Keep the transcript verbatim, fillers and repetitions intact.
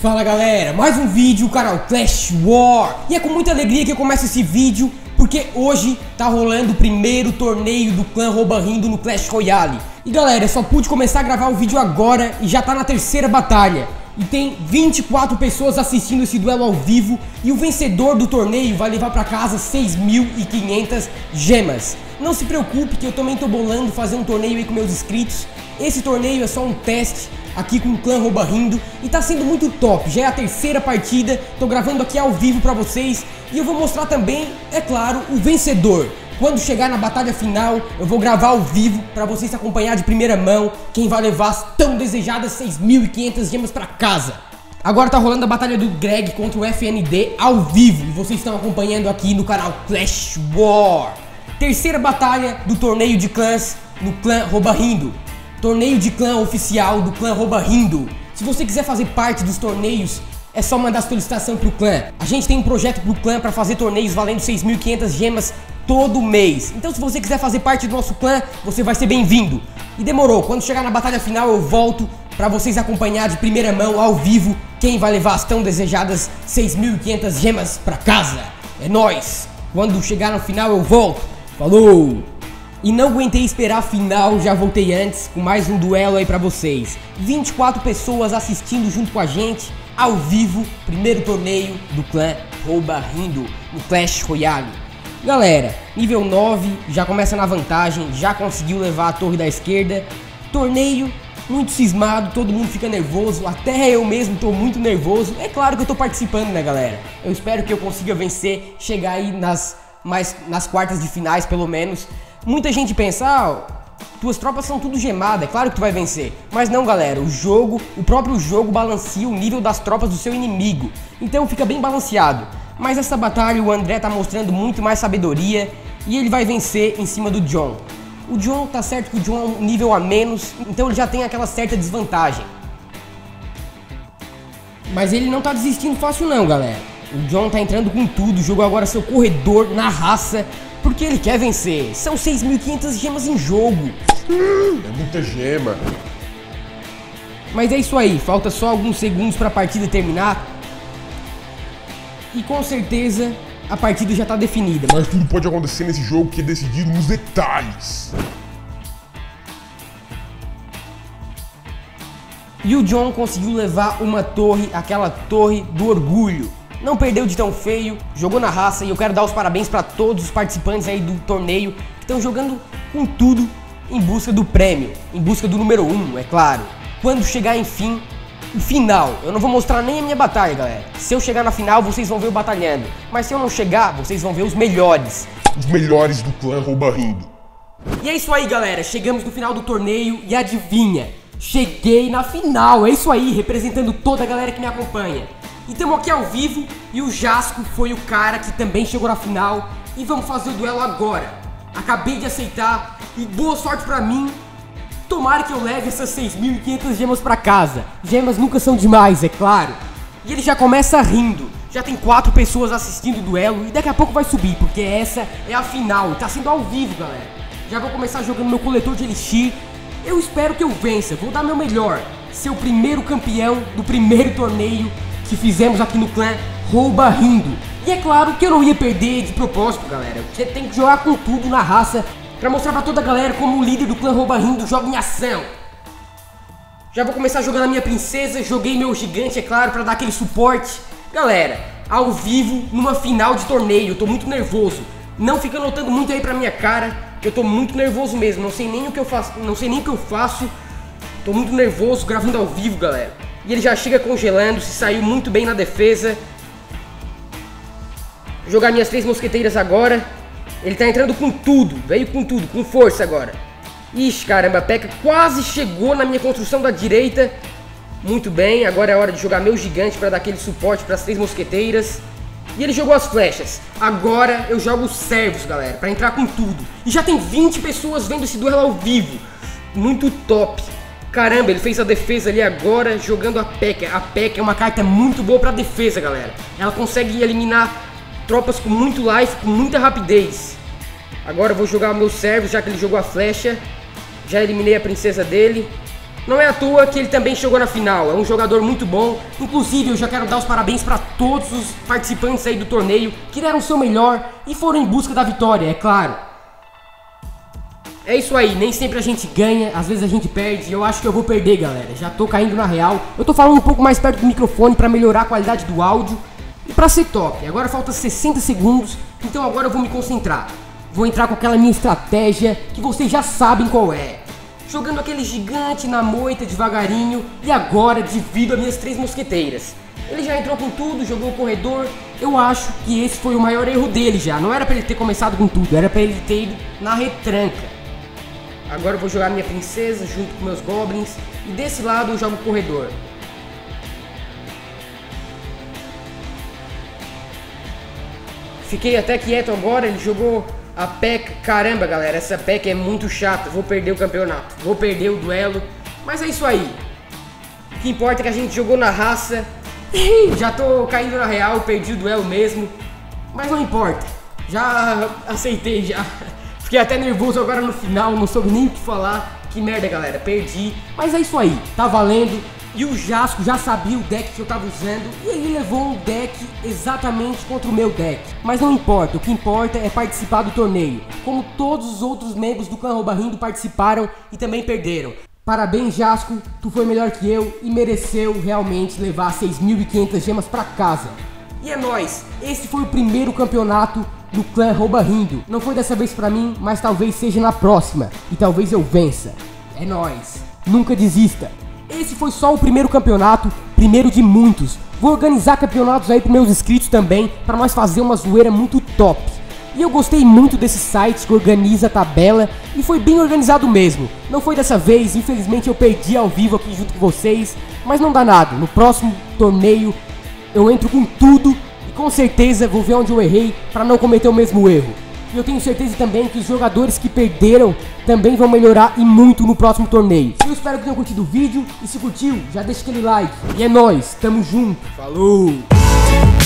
Fala galera, mais um vídeo, canal Clash War. E é com muita alegria que eu começo esse vídeo, porque hoje tá rolando o primeiro torneio do clã Rouba Rindo no Clash Royale. E galera, eu só pude começar a gravar o vídeo agora e já tá na terceira batalha. E tem vinte e quatro pessoas assistindo esse duelo ao vivo. E o vencedor do torneio vai levar pra casa seis mil e quinhentas gemas. Não se preocupe que eu também tô bolando fazer um torneio aí com meus inscritos. Esse torneio é só um teste aqui com o clã Rouba Rindo e tá sendo muito top. Já é a terceira partida, tô gravando aqui ao vivo pra vocês. E eu vou mostrar também, é claro, o vencedor. Quando chegar na batalha final, eu vou gravar ao vivo pra vocês acompanhar de primeira mão quem vai levar as tão desejadas seis mil e quinhentas gemas pra casa. Agora tá rolando a batalha do Greg contra o F N D ao vivo e vocês estão acompanhando aqui no canal Clash War. Terceira batalha do torneio de clãs no clã Rouba Rindo. Torneio de clã oficial do clã Rouba Rindo. Se você quiser fazer parte dos torneios, é só mandar solicitação pro clã. A gente tem um projeto pro clã para fazer torneios valendo seis mil e quinhentas gemas todo mês. Então se você quiser fazer parte do nosso clã, você vai ser bem-vindo. E demorou, quando chegar na batalha final eu volto para vocês acompanhar de primeira mão, ao vivo, quem vai levar as tão desejadas seis mil e quinhentas gemas pra casa. É nóis! Quando chegar no final eu volto. Falou! E não aguentei esperar a final, já voltei antes com mais um duelo aí pra vocês. vinte e quatro pessoas assistindo junto com a gente, ao vivo, primeiro torneio do clã Rouba Rindo no Clash Royale. Galera, nível nove, já começa na vantagem, já conseguiu levar a torre da esquerda. Torneio muito cismado, todo mundo fica nervoso, até eu mesmo tô muito nervoso. É claro que eu tô participando, né galera? Eu espero que eu consiga vencer, chegar aí nas, mais, nas quartas de finais pelo menos. Muita gente pensa, ah, tuas tropas são tudo gemadas, é claro que tu vai vencer. Mas não galera, o jogo, o próprio jogo balanceia o nível das tropas do seu inimigo. Então fica bem balanceado. Mas essa batalha o André tá mostrando muito mais sabedoria e ele vai vencer em cima do John. O John, tá certo que o John é um nível a menos, então ele já tem aquela certa desvantagem. Mas ele não tá desistindo fácil não galera. O John tá entrando com tudo, jogou agora seu corredor na raça. Porque ele quer vencer. São seis mil e quinhentas gemas em jogo. É muita gema. Mas é isso aí. Falta só alguns segundos para a partida terminar. E com certeza a partida já está definida. Mas tudo pode acontecer nesse jogo que é decidido nos detalhes. E o John conseguiu levar uma torre, aquela torre do orgulho. Não perdeu de tão feio, jogou na raça e eu quero dar os parabéns para todos os participantes aí do torneio que estão jogando com tudo em busca do prêmio, em busca do número um, é claro. Quando chegar enfim o final, eu não vou mostrar nem a minha batalha galera. Se eu chegar na final vocês vão ver eu batalhando, mas se eu não chegar vocês vão ver os melhores. Os melhores do clã Rouba Rindo. E é isso aí galera, chegamos no final do torneio e adivinha, cheguei na final, é isso aí, representando toda a galera que me acompanha. E estamos aqui ao vivo e o Jasco foi o cara que também chegou na final. E vamos fazer o duelo agora. Acabei de aceitar e boa sorte pra mim. Tomara que eu leve essas seis mil e quinhentas gemas pra casa. Gemas nunca são demais, é claro. E ele já começa rindo. Já tem quatro pessoas assistindo o duelo e daqui a pouco vai subir, porque essa é a final. Tá sendo ao vivo, galera. Já vou começar jogando meu coletor de elixir. Eu espero que eu vença, vou dar meu melhor. Ser o primeiro campeão do primeiro torneio que fizemos aqui no clã Rouba Rindo. E é claro que eu não ia perder de propósito, galera. Você tem que jogar com tudo na raça pra mostrar pra toda a galera como o líder do clã Rouba Rindo joga em ação. Já vou começar jogando a minha princesa. Joguei meu gigante, é claro, pra dar aquele suporte. Galera, ao vivo, numa final de torneio. Eu tô muito nervoso. Não fica notando muito aí pra minha cara, que eu tô muito nervoso mesmo. Não sei nem o que eu faço. Não sei nem o que eu faço. Tô muito nervoso gravando ao vivo, galera. E ele já chega congelando, se saiu muito bem na defesa. Vou jogar minhas três mosqueteiras agora. Ele tá entrando com tudo, veio com tudo, com força agora. Ixi, caramba, a P.E.K.K.A quase chegou na minha construção da direita. Muito bem, agora é hora de jogar meu gigante para dar aquele suporte para as três mosqueteiras. E ele jogou as flechas. Agora eu jogo os servos, galera, para entrar com tudo. E já tem vinte pessoas vendo esse duelo ao vivo. Muito top. Caramba, ele fez a defesa ali agora jogando a P E K K A. A P E K K A é uma carta muito boa pra defesa, galera. Ela consegue eliminar tropas com muito life, com muita rapidez. Agora eu vou jogar meus servos, já que ele jogou a flecha. Já eliminei a princesa dele. Não é à toa que ele também chegou na final, é um jogador muito bom. Inclusive eu já quero dar os parabéns para todos os participantes aí do torneio que deram o seu melhor e foram em busca da vitória, é claro. É isso aí, nem sempre a gente ganha, às vezes a gente perde. Eu acho que eu vou perder, galera, já tô caindo na real. Eu tô falando um pouco mais perto do microfone para melhorar a qualidade do áudio e pra ser top. Agora falta sessenta segundos, então agora eu vou me concentrar. Vou entrar com aquela minha estratégia que vocês já sabem qual é. Jogando aquele gigante na moita devagarinho e agora divido as minhas três mosqueteiras. Ele já entrou com tudo, jogou o corredor. Eu acho que esse foi o maior erro dele já. Não era pra ele ter começado com tudo, era pra ele ter ido na retranca. Agora eu vou jogar minha princesa junto com meus goblins. E desse lado eu jogo o corredor. Fiquei até quieto agora, ele jogou a P E C. Caramba, galera, essa P E C é muito chata. Vou perder o campeonato, vou perder o duelo. Mas é isso aí. O que importa é que a gente jogou na raça. Já tô caindo na real, perdi o duelo mesmo. Mas não importa, já aceitei já. Fiquei até nervoso agora no final, não soube nem o que falar. Que merda, galera, perdi. Mas é isso aí, tá valendo. E o Jasco já sabia o deck que eu tava usando e ele levou um deck exatamente contra o meu deck. Mas não importa, o que importa é participar do torneio. Como todos os outros membros do clã Rouba Rindo participaram e também perderam. Parabéns, Jasco, tu foi melhor que eu e mereceu realmente levar seis mil e quinhentas gemas pra casa. E é nóis, esse foi o primeiro campeonato do clã Rouba Rindo. Não foi dessa vez pra mim, mas talvez seja na próxima. E talvez eu vença. É nóis, nunca desista. Esse foi só o primeiro campeonato, primeiro de muitos. Vou organizar campeonatos aí pros meus inscritos também, pra nós fazer uma zoeira muito top. E eu gostei muito desse site que organiza a tabela e foi bem organizado mesmo. Não foi dessa vez, infelizmente eu perdi ao vivo aqui junto com vocês, mas não dá nada. No próximo torneio eu entro com tudo e com certeza vou ver onde eu errei pra não cometer o mesmo erro. E eu tenho certeza também que os jogadores que perderam também vão melhorar e muito no próximo torneio. Eu espero que tenham curtido o vídeo e se curtiu, já deixa aquele like. E é nóis, tamo junto, falou!